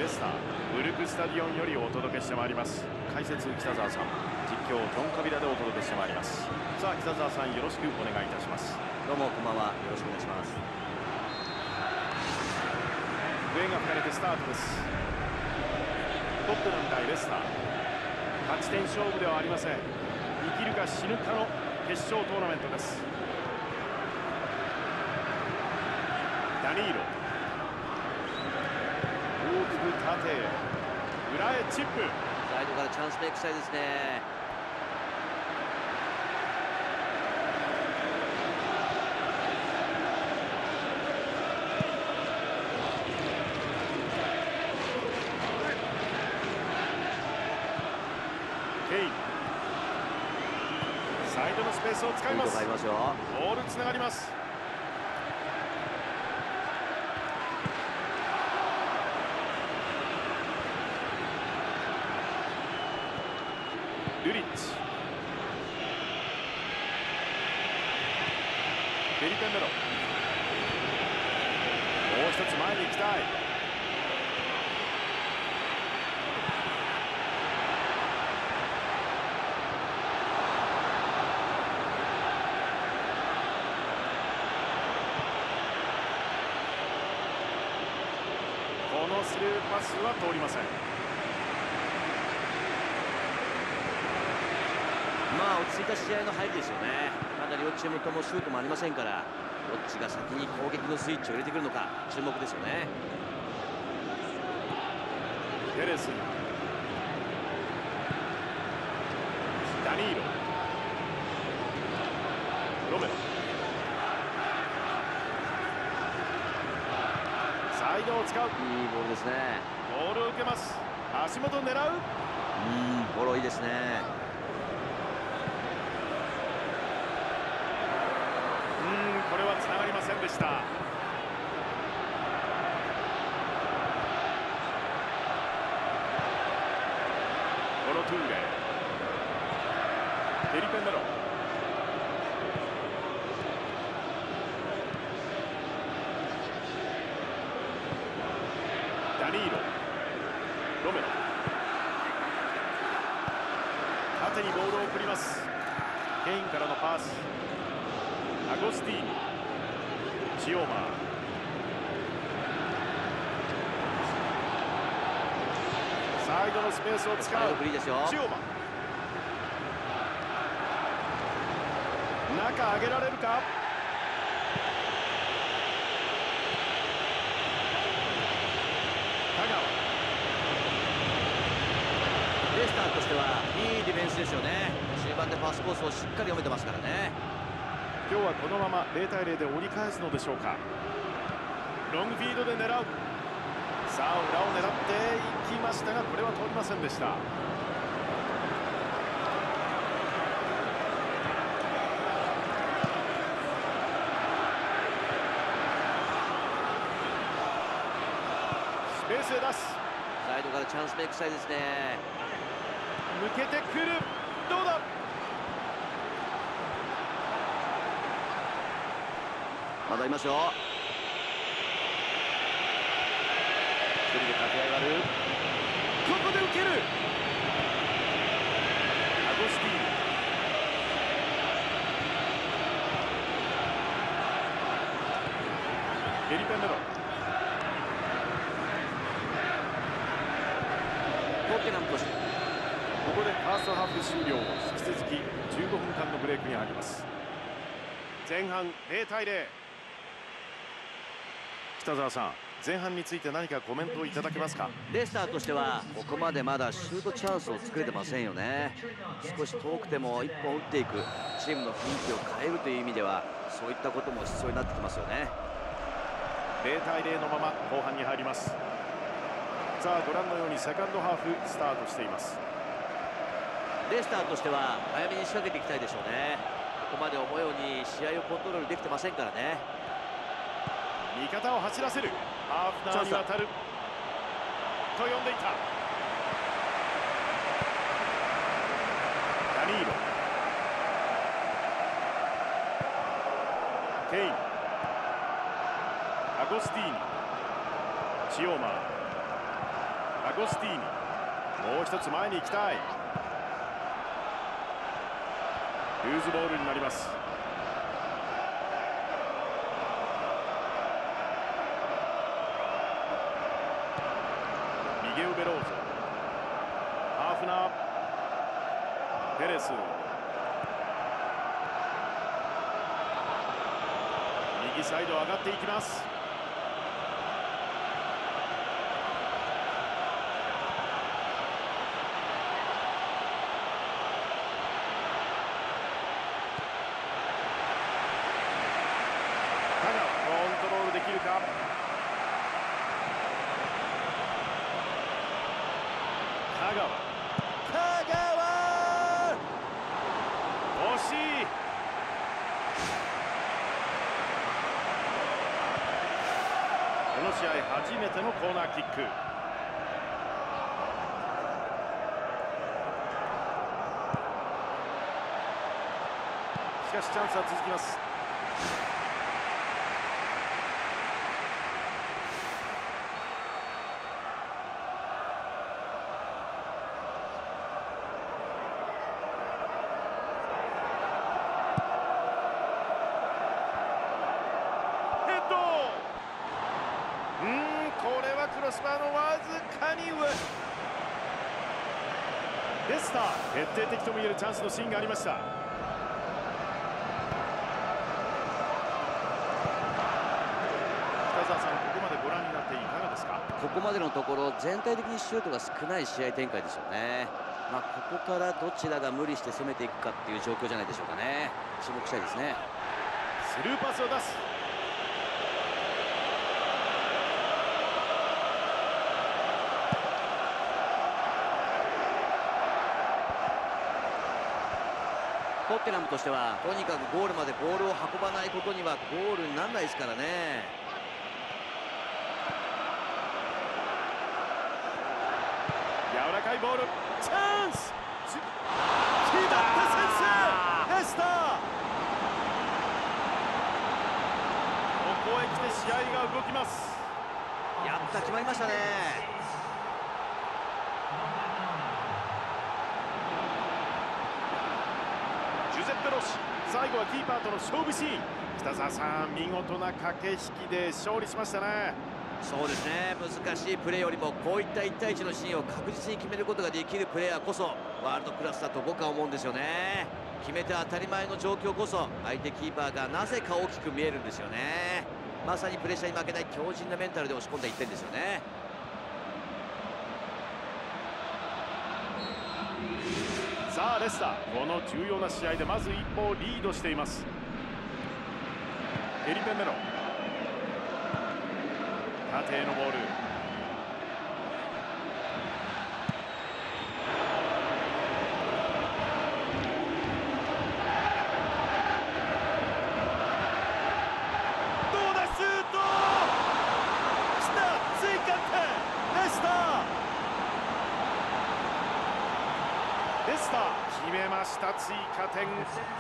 レスターウルフスタディオンよりお届けしてまいります。解説北澤さん、実況ジョン・カビラでお届けしてまいります。さあ北澤さん、よろしくお願いいたします。 どうもこんばんは、よろしくお願いします。 笛が吹かれてスタートです。トップナム対レスター、勝ち点勝負ではありません。生きるか死ぬかの決勝トーナメントです。ダニーロ、大きく縦へ、裏へチップ。 サイドからチャンスメイクしたいですね。 ケイン、サイドのスペースを使います。ボールつながります。ルリッチ、フェリペンメロ、もう一つ前に行きたい。このスルーパスは通りません。 落ち着いた試合の入りですよね。まだ両チームともシュートもありませんから、どっちが先に攻撃のスイッチを入れてくるのか注目ですよね。 ペレス、ダニーロ、ロメロ、サイドを使う。いいボールですね。 ボールを受けます。足元狙う。 フォローいいですね。 これはつながりませんでした。コロトゥーレ、フェリペンメロ、ダニーロ、ロメロ、縦にボールを送ります。ケインからのパス、アゴスティーニ、チオーマー、サイドのスペースを使う。 チオーマー、中上げられるか。田川、 レスターとしてはいいディフェンスですよね。中盤でパスコースをしっかり読めてますからね。 今日はこのまま0対0で折り返すのでしょうか。ロングフィードで狙う。さあ裏を狙っていきましたが、これは通りませんでした。スペースへ出す。 サイドからチャンスメイクしたいですね。 抜けてくる。どうだ。 まだいますよ。一人で駆け上がる。 ここで受ける。アゴスティーニ、フェリペンメロ、 トッテナムとして、 ここでファーストハーフ終了。引き続き15分間のブレイクに入ります。前半0対0。北澤さん、前半について何かコメントをいただけますか。 レスターとしてはここまでまだシュートチャンスを作れてませんよね。少し遠くても1本打っていく、チームの雰囲気を変えるという意味ではそういったことも必要になってきますよね。 0対0のまま後半に入ります。さあご覧のようにセカンドハーフスタートしています。 レスターとしては早めに仕掛けていきたいでしょうね。ここまで思うように試合をコントロールできてませんからね。 味方を走らせる。ハーフナーに渡ると呼んでいた。ダニーロ、ケイン、アゴスティーニ、チオーマー、 ゴスティーニ、もう一つ前に行きたい。ルーズボールになります。ミゲウ・ベローゾ、ハーフナー、ペレス、右サイド上がっていきます。香川、コントロールできるか。香川、惜しい。この試合初めてのコーナーキック。しかしチャンスは続きます。これはクロスバーのわずかに上。レスター、決定的ともいえるチャンスのシーンがありました。北澤さん、ここまでご覧になっていかがですか。 ここまでのところ全体的にシュートが少ない試合展開ですよね。ここからどちらが無理して攻めていくかっていう状況じゃないでしょうかね。注目したいですね。 スルーパスを出す。 トッテナムとしてはとにかくゴールまでボールを運ばないことにはゴールにならないですからね。 柔らかいボール、チャンス、決まって先制。レスター、ここへ来て試合が動きます。 やった、決まりましたね。 ジュゼッペ・ロッシ、最後はキーパーとの勝負シーン。北澤さん、見事な駆け引きで勝利しましたね。 そうですね、難しいプレーよりもこういった1対1のシーンを確実に決めることができるプレーヤーこそワールドクラスだと僕は思うんですよね。決めて当たり前の状況こそ相手キーパーがなぜか大きく見えるんですよね。まさにプレッシャーに負けない強靭なメンタルで押し込んだ1点ですよね。 さあレスター、この重要な試合でまず一歩リードしています。エリペ・メロ、縦へのボール、どうだ、シュートきた、追加点、レスター、レスター決めました、追加点。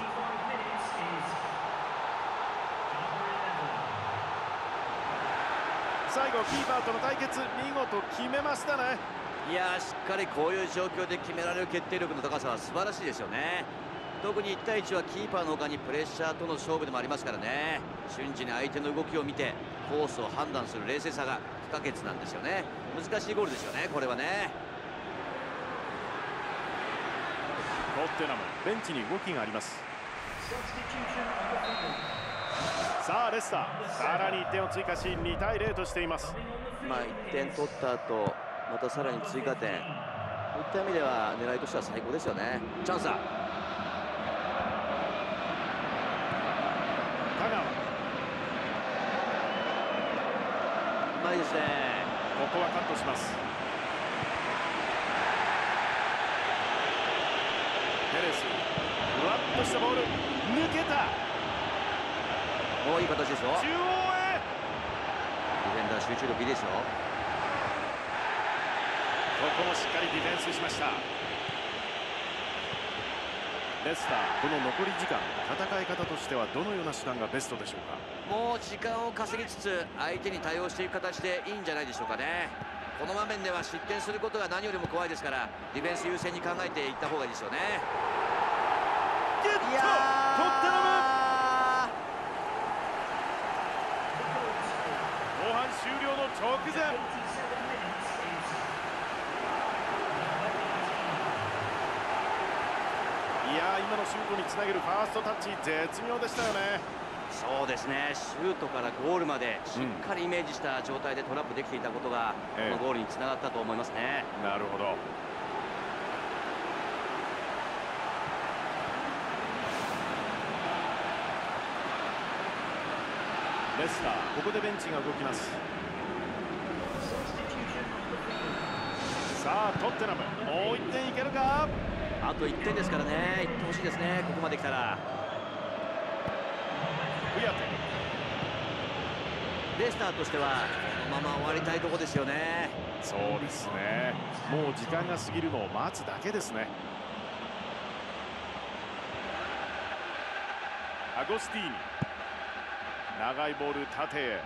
最後キーパーとの対決、見事決めましたね。 いやー、しっかりこういう状況で決められる決定力の高さは素晴らしいですよね。特に1対1はキーパーの他にプレッシャーとの勝負でもありますからね。瞬時に相手の動きを見てコースを判断する冷静さが不可欠なんですよね。難しいゴールですよね、これはね。 トッテナム、ベンチに動きがあります。さあレスター、さらに1点を追加し2対0としています。 1点取った後またさらに追加点、そういった意味では狙いとしては最高ですよね。チャンスだ。 香川、うまいですね。 ここはカットします。ペレス、ふわっとしたボール、抜けた。 もういい形ですよ。 中央へ。 ディフェンダー集中力いいですよ。 ここもしっかりディフェンスしました。レスター、この残り時間、戦い方としてはどのような手段がベストでしょうか。 もう時間を稼ぎつつ相手に対応していく形でいいんじゃないでしょうかね。 この場面では失点することが何よりも怖いですから、ディフェンス優先に考えていった方がいいですよね。 ゲット、トッテナム。後半終了の直前、いやー、今のシュートにつなげるファーストタッチ、絶妙でしたよね。 そうですね、シュートからゴールまでしっかりイメージした状態でトラップできていたことが、このゴールにつながったと思いますね。 なるほど。レスター、ここでベンチが動きます。さあトッテナム、もう1点いけるか。 あと1点ですからね、いってほしいですね、ここまで来たら。 ウヤテ、 レスターとしてはこのまま終わりたいところですよね。 そうですね、もう時間が過ぎるのを待つだけですね。アゴスティーニ、長いボール縦へ。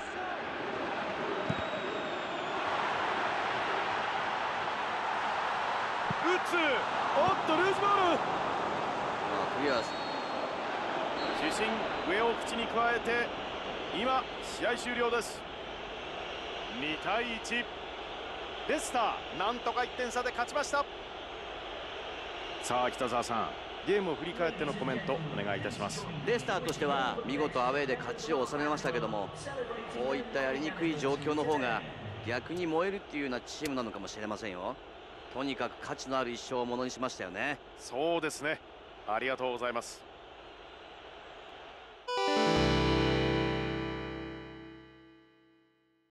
打つ、おっとルーズボール。 クリア。 主審、上を口に加えて今試合終了です。2対1、レスターなんとか1点差で勝ちました。さあ北澤さん、ゲームを振り返ってのコメントお願いいたします。 レスターとしては見事アウェーで勝ちを収めましたけども、こういったやりにくい状況の方が逆に燃えるっていうようなチームなのかもしれませんよ。とにかく価値のある一勝をものにしましたよね。 そうですね、ありがとうございます。